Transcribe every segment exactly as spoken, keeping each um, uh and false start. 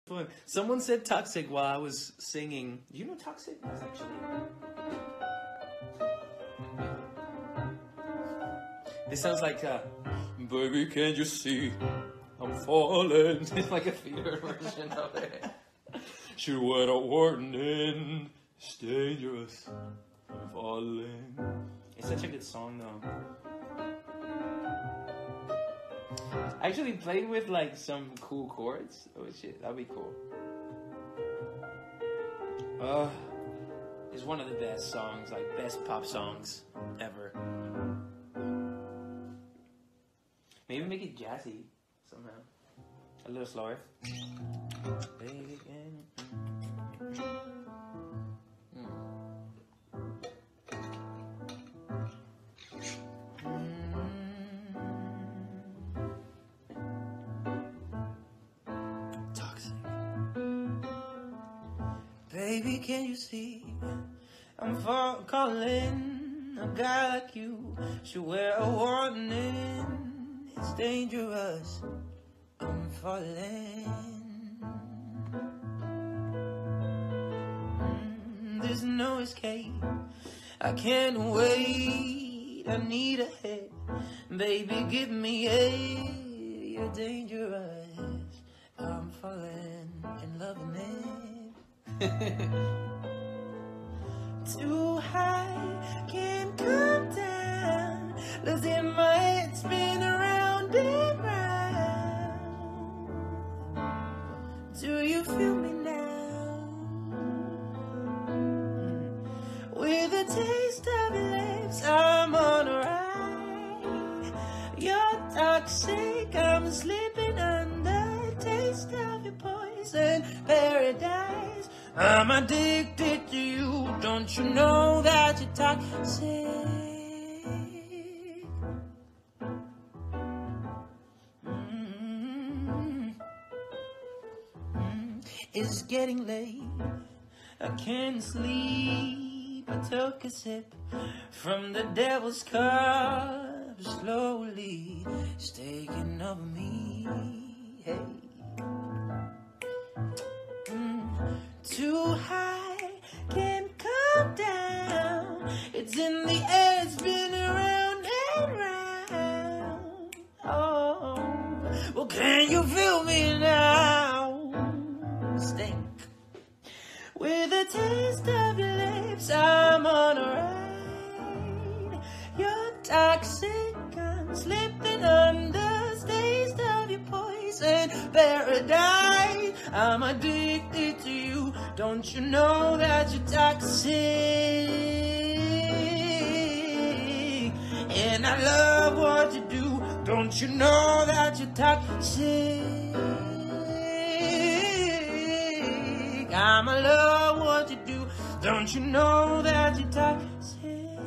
Fun. Someone said toxic while I was singing. Do you know toxic? That's actually. This sounds like, uh, baby, can't you see I'm falling? It's like a theater version of it. Should wait a warning. It's dangerous. I'm falling. It's such a good song, though. I actually played with like some cool chords. Oh shit, that'd be cool. Uh, it's one of the best songs, like best pop songs ever. Maybe make it jazzy somehow. A little slower. Baby, Baby, can you see I'm fall calling? A guy like you should wear a warning. It's dangerous. I'm falling. Mm, there's no escape. I can't wait. I need a hit. Baby, give me a. You're dangerous. I'm falling and loving it. Too high, can't come down. Losing my head, spin around and round. Do you feel me now? With a taste of your lips, I'm on a ride. You're toxic, I'm slipping under. Taste of your poison, paradise. I'm addicted to you, don't you know that you're toxic? Mm-hmm. Mm-hmm. It's getting late, I can't sleep. I took a sip from the devil's cup. Slowly, it's taking over me. Hey. Too high, can't come down. It's in the air, it's been around and round. Oh, well, can you feel me now? Stink. With a taste of your lips, I'm on a ride. You're toxic, I'm slipping under. Taste of your poison, paradise. I'm addicted to you. Don't you know that you're toxic? And I love what you do. Don't you know that you're toxic? I'ma love what you do. Don't you know that you're toxic?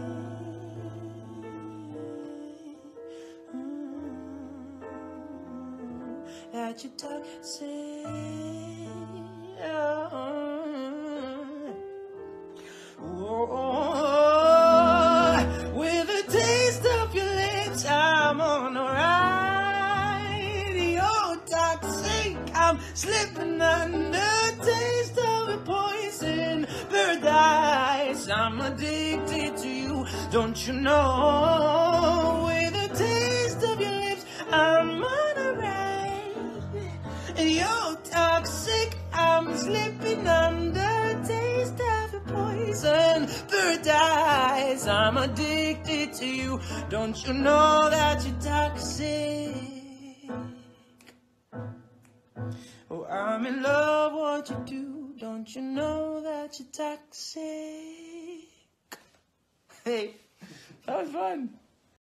That you're toxic. Oh, with a taste of your lips, I'm on a ride. You're toxic, I'm slipping under. Taste of a poison, paradise. I'm addicted to you, don't you know? With a taste of your lips, I'm on a ride. You're toxic, I'm slipping under. Taste of a poison, paradise. I'm addicted to you. Don't you know that you're toxic? Oh, I'm in love what you do. Don't you know that you're toxic? Hey, that was fun.